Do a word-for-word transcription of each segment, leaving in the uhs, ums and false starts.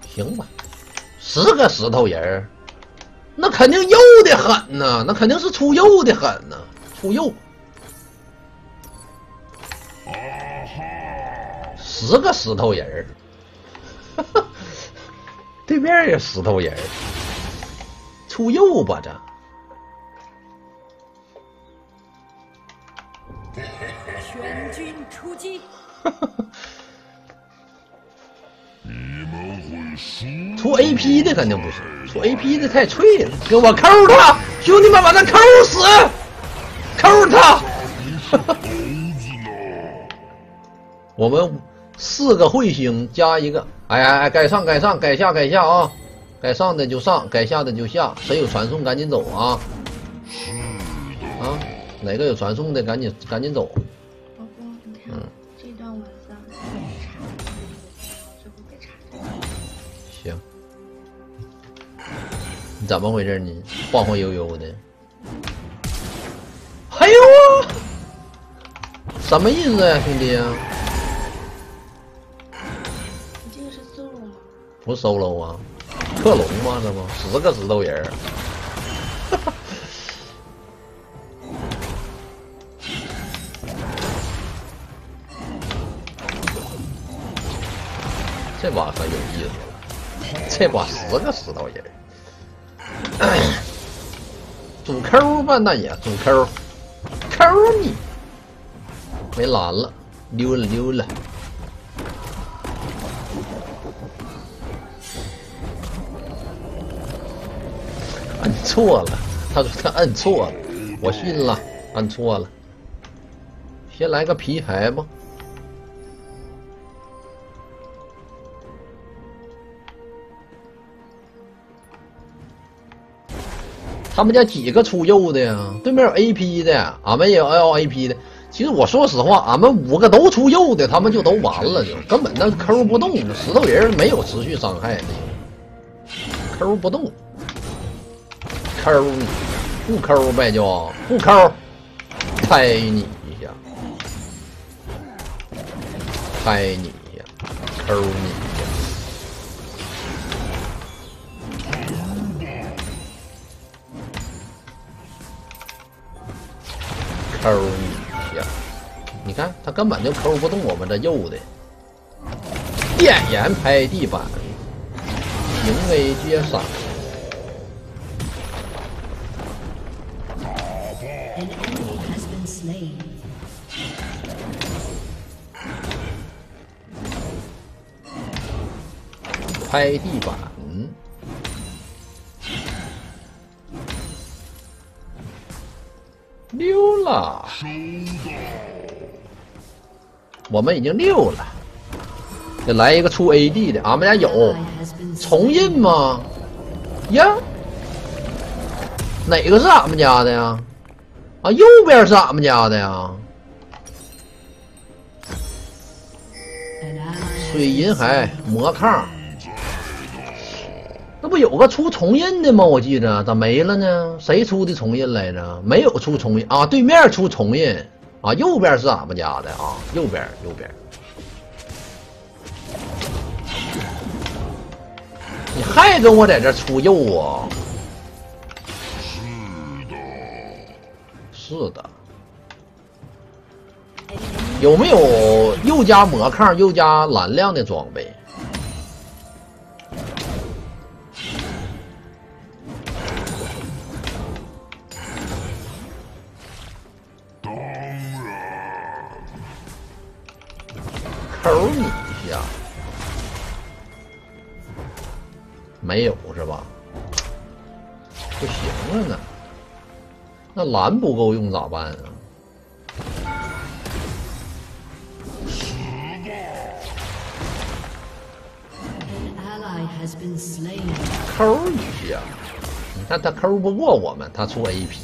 行吧，十个石头人儿，那肯定幼的很呐，那肯定是出幼的很呐，出幼。十个石头人儿，对面也石头人儿，出幼吧这。 全军出击！ 出 A P 的肯定不行，出 A P 的太脆了，给我扣他，兄弟们把他扣死，扣他！我们四个彗星加一个，哎哎哎，该上该上，该下该下啊，该上的就上，该下的就下，谁有传送赶紧走啊！啊，哪个有传送的赶紧赶紧走。 老公，你看，嗯、这段文字啊，这会被查。 行，你怎么回事呢？晃晃悠悠的。哎呦啊！什么意思呀、啊，兄弟啊？ 你这个是 solo 吗？ 不是 solo 啊，克隆吗？这不十个石头人儿。这把可有意思了，这把十个石头人儿，主 Q 吧，那也主 Q， Q 你没蓝了，溜了溜了。按错了，他说他按错了，我信了，按错了。先来个皮牌吧。他们家几个出幼的呀？对面有 A P 的，俺们也有 L A P 的。其实我说实话，俺们五个都出幼的，他们就都完了，就根本那抠不动。石头人没有持续伤害的，抠不动。抠你，不抠呗就不抠，拍你一下，拍你一下，抠你一下。抠你一下，你看他根本就抠不动我们这幼的。电眼拍地板，行为接杀。拍地板。溜了，我们已经溜了。再来一个出 A D 的，俺们家有重印吗？呀，哪个是俺们家的呀？啊，右边是俺们家的呀。水银海魔抗，那不有个出重印的吗？我记着咋没了呢？谁出的重印来着？没有出重印啊，对面出重印啊，右边是俺们家的啊，右边右边。你还跟我在这出右啊？是的，是的。有没有又加魔抗又加蓝亮的装备？抠你一下，没有是吧？不行了呢，那蓝不够用咋办啊？抠一下，你看他抠不过我们，他出 A P。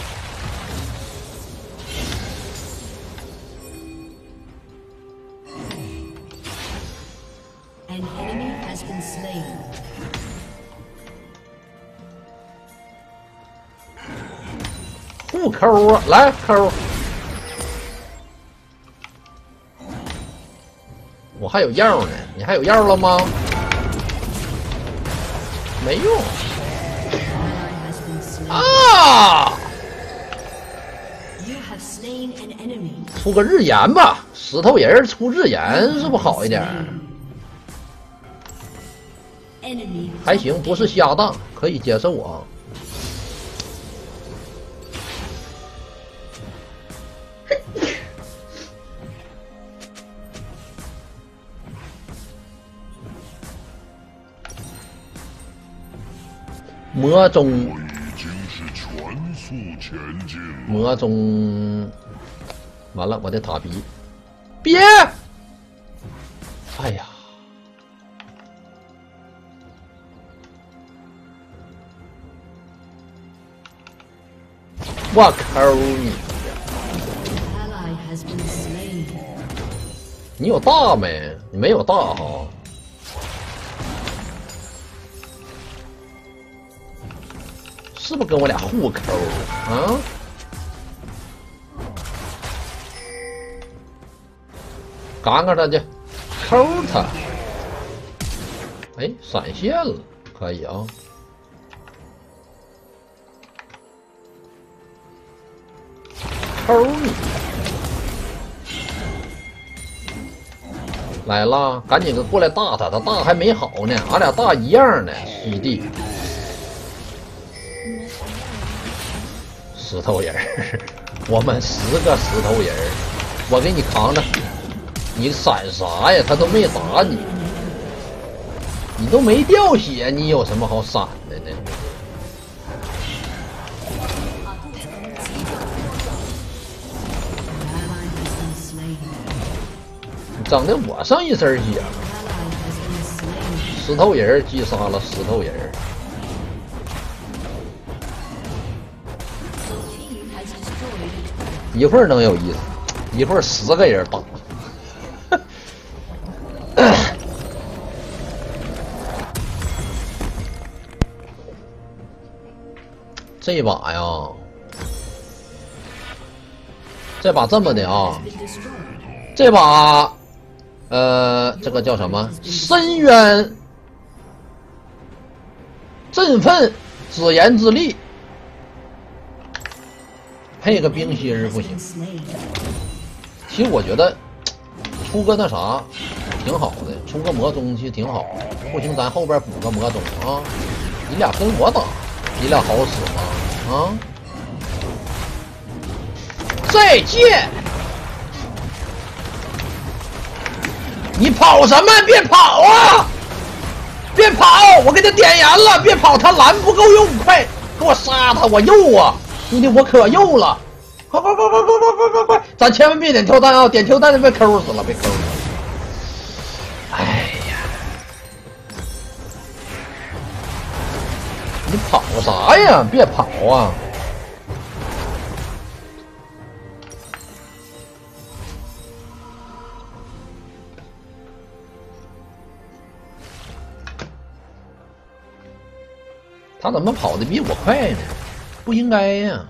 不抠啊，来抠！我还有药呢，你还有药了吗？ 没用啊！出个日炎吧，石头人出日炎是不好一点？还行，不是瞎当，可以接受啊。魔宗，魔宗，完了，我得塔逼，别！哎呀，我抠你呀！你有大没？你没有大哈。是不是跟我俩互抠啊？赶赶他去，抠他！哎，闪现了，可以啊。抠你！来了，赶紧的过来大他，他大还没好呢，俺俩大一样呢，师弟。石头人儿，我们十个石头人儿，我给你扛着，你闪啥呀？他都没打你，你都没掉血，你有什么好闪的呢？整的我上一身血，石头人儿击杀了石头人儿。一会儿能有意思，一会儿十个人打。这把呀，这把这么的啊，这把，呃，这个叫什么？深渊振奋自言自立。配个冰心儿不行，其实我觉得出个那啥挺好的，出个魔宗其实挺好。不行，咱后边补个魔宗啊！你俩跟我打，你俩好使吗？啊！再见！你跑什么？别跑啊！别跑！我给他点燃了，别跑！他蓝不够用，快给我杀他！我右啊！兄弟，我可右了！快快快快快快快快快！咱千万别点跳弹啊！点跳弹就被抠死了，被抠死了！哎呀，你跑啥呀？别跑啊！他怎么跑的比我快呢？不应该呀！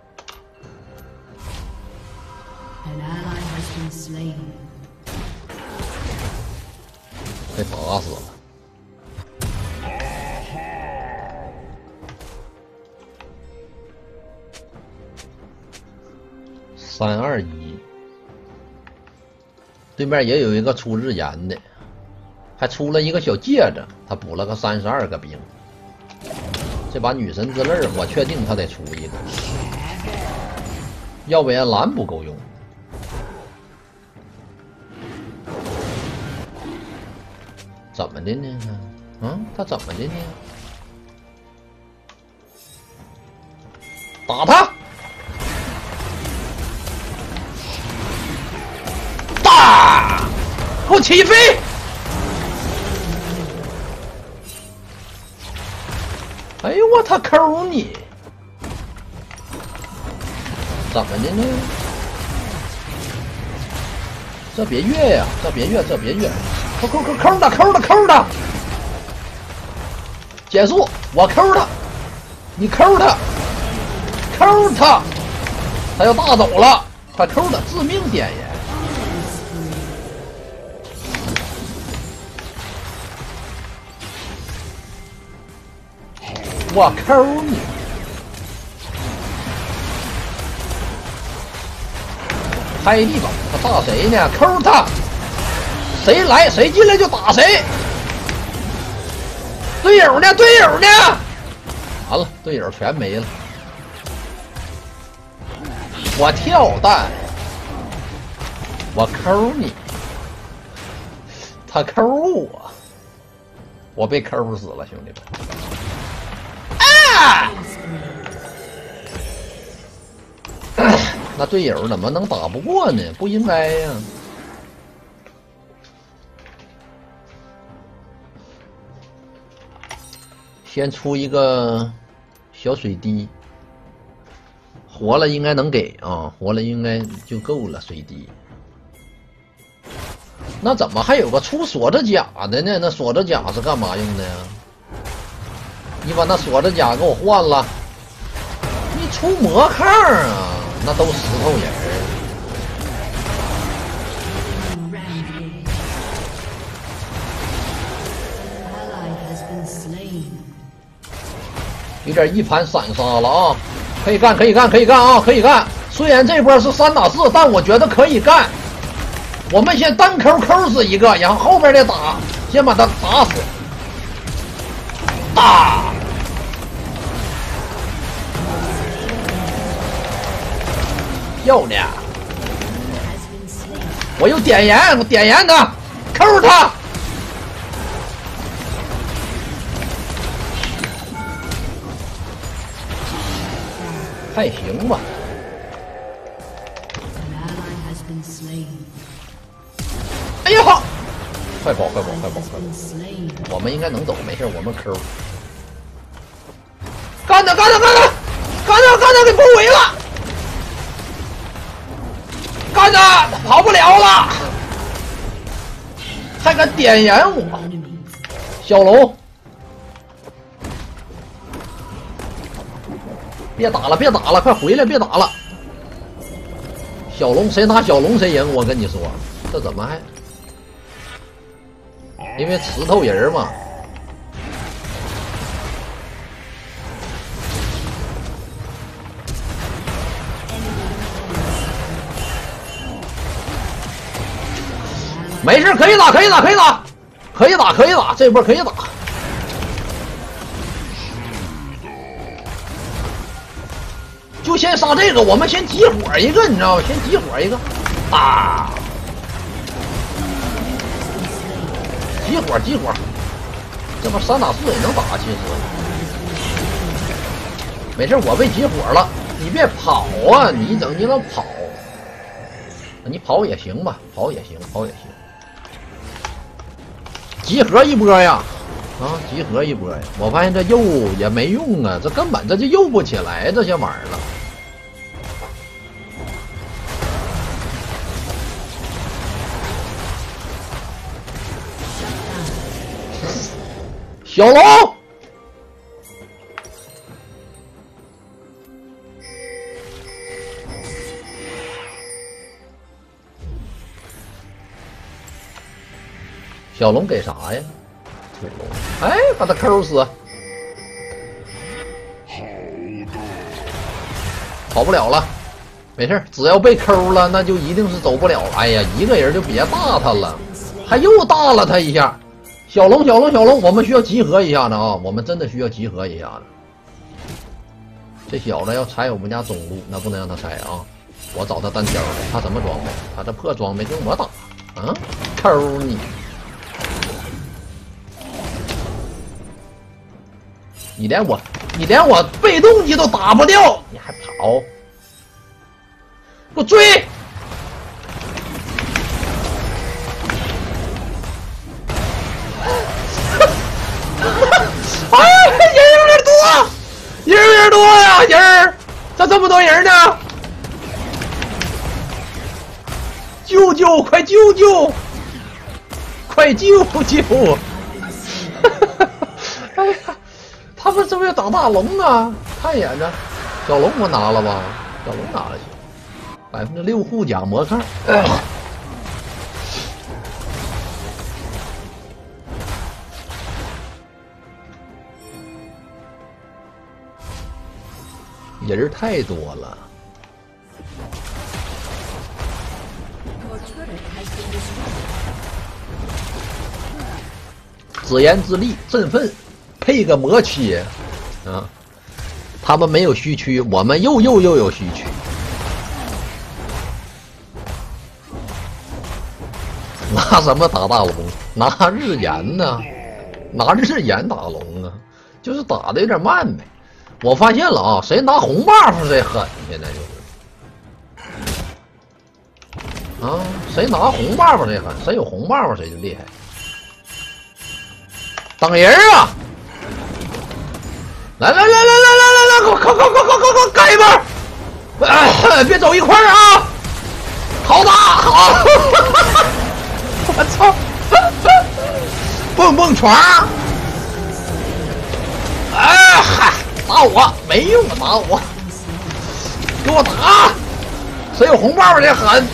被打死了。三二一，对面也有一个出日炎的，还出了一个小戒指，他补了个三十二个兵。这把女神之泪儿，我确定他得出一个，要不然蓝不够用。怎么的呢？嗯，他怎么的呢？打他！打！给我起飞！哎呦我他抠你！怎么的呢？这别越呀，这别越，这别越！抠抠抠抠的，抠的，抠的！结束，我抠他，你抠他，抠他，他要大走了，快抠他，致命点烟！ 我抠你！拍地吧，他打谁呢？抠他！谁来谁进来就打谁。队友呢？队友呢？完了，队友全没了。我跳弹，我抠你，他抠我，我被抠死了，兄弟们！啊！那队友怎么能打不过呢？不应该呀！先出一个小水滴，活了应该能给啊，活了应该就够了。水滴，那怎么还有个出锁子甲的呢？那锁子甲是干嘛用的呀？你把那锁子甲给我换了，你出魔抗啊？那都石头人儿。有点一盘散沙了啊！可以干，可以干，可以干啊！可以干。虽然这波是三打四，但我觉得可以干。我们先单抠抠死一个，然后后边的打，先把他打死。打！漂亮！我有点燃，我点燃他，抠他。还行吧。哎呀好！快跑快跑快跑快跑！我们应该能走，没事，我们抠。干他干他干他干他干他给包围了！干他跑不了了！还敢点燃我！小龙。别打了，别打了，快回来，别打了！小龙谁拿小龙谁赢，我跟你说，这怎么还？因为石头人嘛。没事，可以打，可以打，可以打，可以打，可以打，这波可以打。就先杀这个，我们先集火一个，你知道吗？先集火一个，啊！集火，集火，这不三打四也能打，其实。没事，我被集火了，你别跑啊！你整你老跑，你跑也行吧，跑也行，跑也行。集合一波呀！啊，集合一波呀！我发现这诱也没用啊，这根本这就诱不起来这些玩意儿了。小龙，小龙给啥呀？土龙，哎，把他抠死！跑不了了，没事，只要被抠了，那就一定是走不了了。哎呀，一个人就别大他了，还又大了他一下。小龙，小龙，小龙，我们需要集合一下子啊！我们真的需要集合一下子。这小子要踩我们家中路，那不能让他踩啊！我找他单挑，他什么装备？他这破装备跟我打啊！抠你！你连我，你连我被动技都打不掉，你还跑？给我追！哎，人有点多，人有点多呀，人咋这么多人呢？救救，快救救，快救救！哎呀，他们是不是要打大龙啊？看一眼着，小龙我拿了吧？小龙拿了去，百分之六护甲魔抗。哎人太多了。自言自立，振奋，配个魔区啊！他们没有虚区，我们又又又有虚区。拿什么打大龙？拿日炎呢？拿日炎打龙啊？就是打的有点慢呗。我发现了啊，谁拿红 buff 谁狠，现在就是啊，谁拿红 buff 谁狠，谁有红 buff 谁就厉害。等人啊！来来来来来来来来，快快快快快快干一波！哎，别走一块儿啊！好打，好！我操！蹦蹦床！哎嗨，打我没用啊，打我！给我打！谁有红包的狠？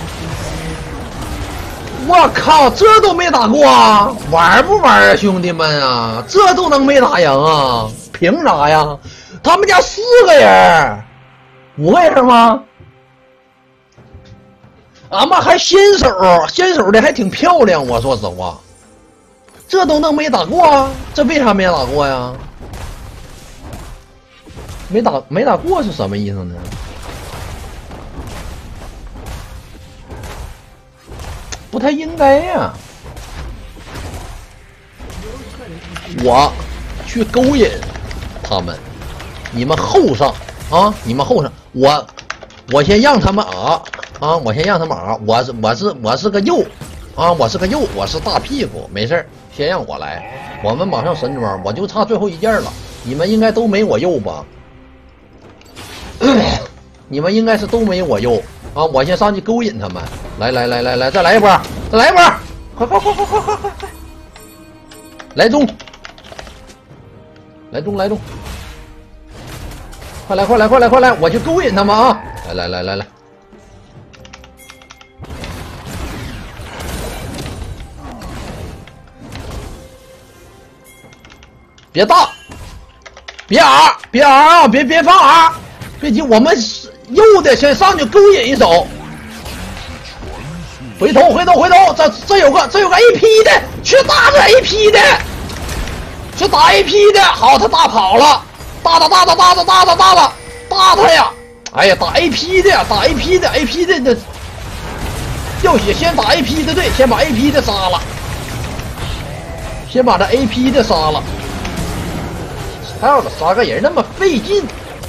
我靠，这都没打过啊！玩不玩啊，兄弟们啊？这都能没打赢啊？凭啥呀？他们家四个人，五个人吗？俺们还先手，先手的还挺漂亮。我说实话，这都能没打过啊？这为啥没打过呀？没打没打过是什么意思呢？不太应该呀！我去勾引他们，你们后上啊！你们后上，我我先让他们啊啊！我先让他们啊！我是我是我是个右啊！我是个右，我是大屁股，没事儿，先让我来。我们马上神装，我就差最后一件了。你们应该都没我右吧？你们应该是都没我右啊！我先上去勾引他们。来来来来来，再来一波，再来一波！快快快快快快快快！来中，来中来中！快来快来快来快来！我去勾引他们啊！来来来来来！别大，别 R， 别 R 啊！别别放 R， 别急，我们右的先上去勾引一手。回头回头回头，这这有个这有个 A P 的，去打这 A P 的，去打 A P 的，好，他大跑了，大大大大大大大大大大大他呀！哎呀，打 A P 的，打 A P 的 ，A P 的那要血，先打 A P 的，对，先把 A P 的杀了，先把这 A P 的杀了，还有杀个人那么费劲。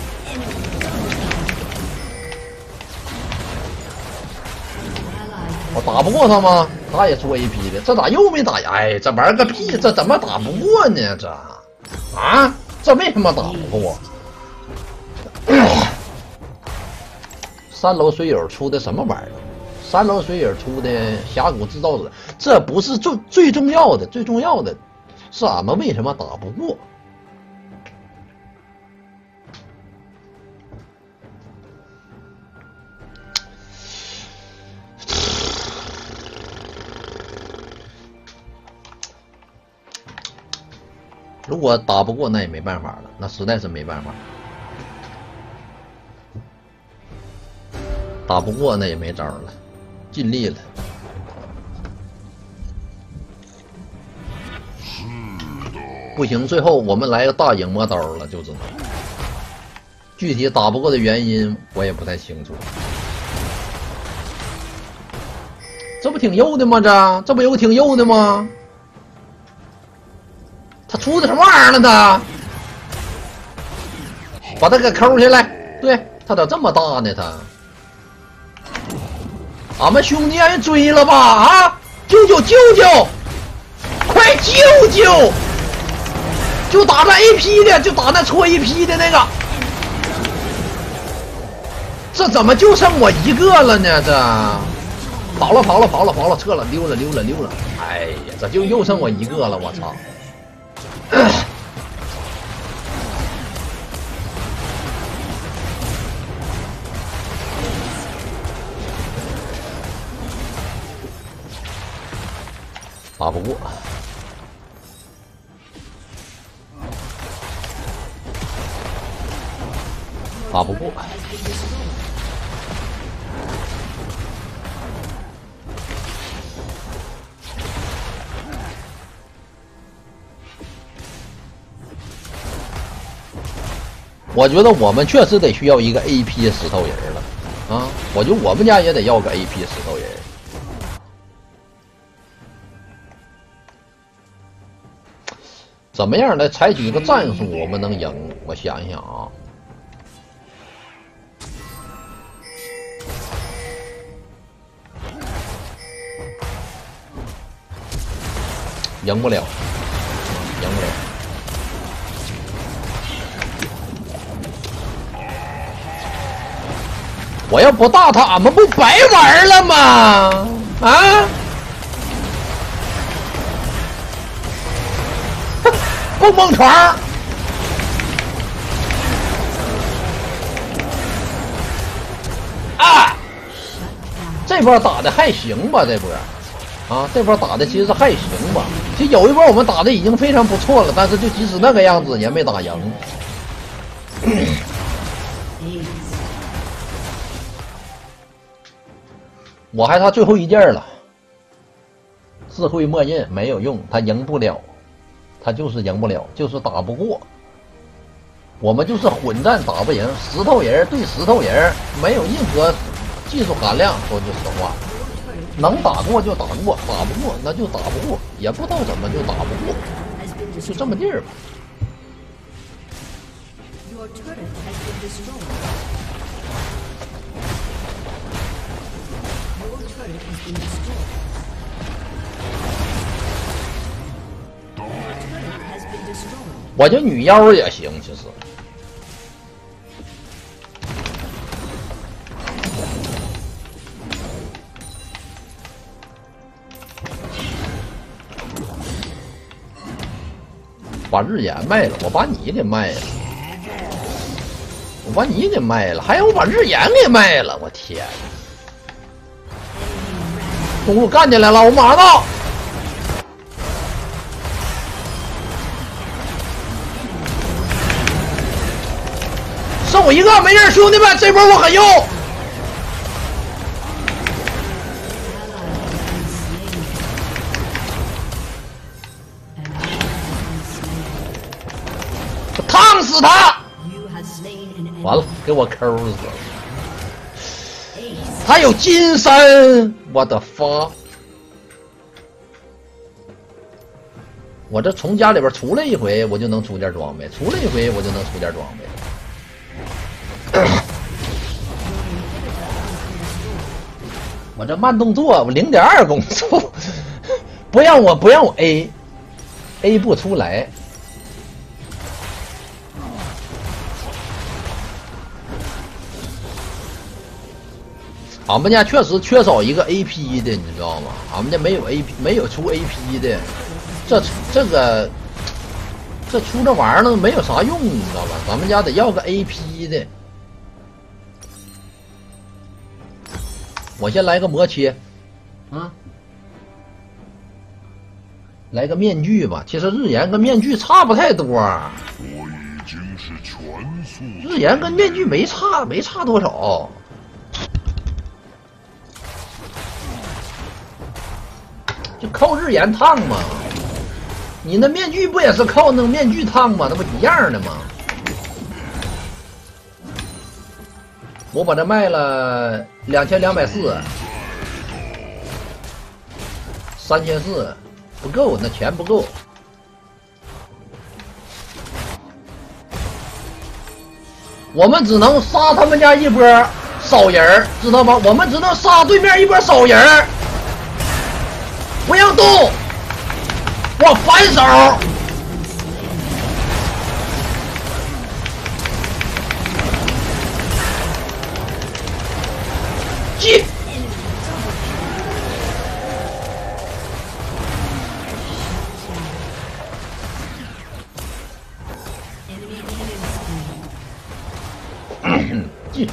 我打不过他吗？他也出 A P 的，这咋又没打？哎，这玩个屁！这怎么打不过呢？这啊，这为什么打不过？三楼水友出的什么玩意儿？三楼水友出的峡谷制造者，这不是最最重要的，最重要的是俺们为什么打不过？如果打不过，那也没办法了，那实在是没办法。打不过，那也没招了，尽力了。不行，最后我们来个大影魔刀了，就知道。具体打不过的原因，我也不太清楚。这不挺幼的吗？这这不有个挺幼的吗？他出的什么玩意儿了？他把他给抠下来。对，他咋这么大呢？他，俺们兄弟让人追了吧？啊！救救救救！快救救！就打那 A P 的，就打那搓 A P 的那个。这怎么就剩我一个了呢？这跑了跑了跑了跑了，撤了，溜了溜了溜了。哎呀，这就又剩我一个了，我操！打不过， 打不过。我觉得我们确实得需要一个 A P 石头人了啊！我觉得我们家也得要个 A P 石头人。怎么样来采取一个战术，我们能赢？我想一想啊。赢不了，赢不了。我要不打他，俺们不白玩了吗？啊！蹦蹦床。啊！这波打的还行吧？这波。啊，这波打的其实还行吧。其实有一波我们打的已经非常不错了，但是就即使那个样子也没打赢。我还差最后一件了，智慧默认没有用，他赢不了，他就是赢不了，就是打不过。我们就是混战打不赢，石头人对石头人没有任何技术含量，说句实话。能打过就打过，打不过那就打不过，也不知道怎么就打不过，就这么地儿吧。我觉得女妖也行，其实。把日眼卖了，我把你给卖了，我把你给卖了，还有我把日眼给卖了，我天！中路干进来了，我马上到。剩我一个，没事，兄弟们，这波我很用。烫死他！完了，给我抠死了。他有金身，我的发！我这从家里边出来一回，我就能出件装备；出来一回，我就能出件装备。我这慢动作，我零点二攻速，不让我不让我 A，A 不出来。俺们家确实缺少一个 A P 的，你知道吗？俺们家没有 A P， 没有出 A P 的，这这个这出这玩意儿呢没有啥用，你知道吧？咱们家得要个 A P 的。我先来个魔切，啊，来个面具吧。其实日炎跟面具差不太多，我已经是全速。日炎跟面具没差，没差多少。就靠日炎烫嘛，你那面具不也是靠那个面具烫吗？那不一样的吗？我把这卖了两千两百四，三千四不够，那钱不够。我们只能杀他们家一波扫人，知道吗？我们只能杀对面一波扫人。不要动！我反手！进！进！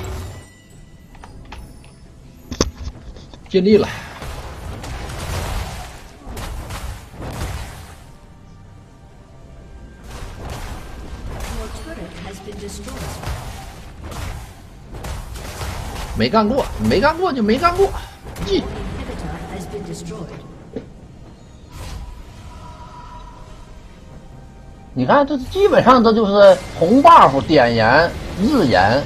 尽力了。 没干过，没干过就没干过。G。你看，这基本上这就是红 buff 点燃日炎。